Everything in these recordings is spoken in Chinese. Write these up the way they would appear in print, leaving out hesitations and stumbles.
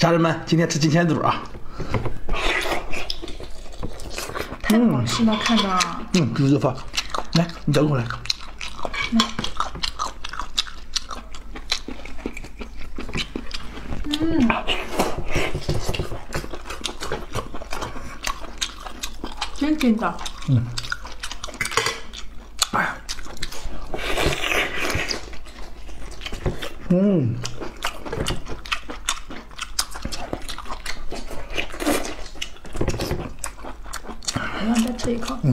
家人们，今天吃金钱肚啊！ 太好吃了，看到。 猪肉饭，来，你夹过来。 真劲道。 哎呀， 我让再吃一口。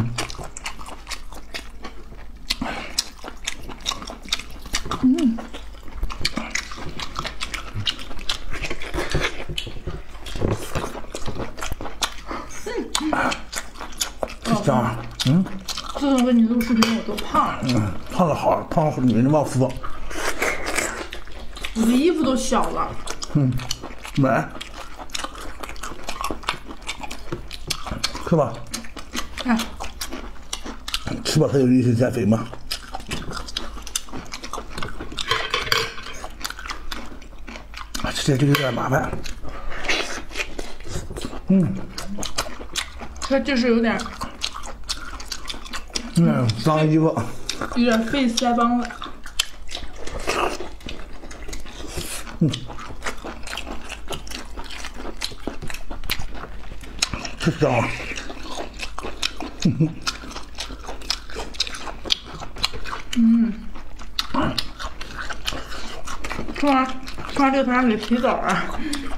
香啊！ 自从跟你录视频，我都胖了。 胖的好，胖的女人忘福。 我的衣服都小了。 买，吃吧。 哎， 吃吧，才有力气减肥嘛。吃这个有点麻烦。 它就是有点脏衣服。 有点费腮帮子。 吃香啊！ 吃完这个，咱俩给洗澡啊。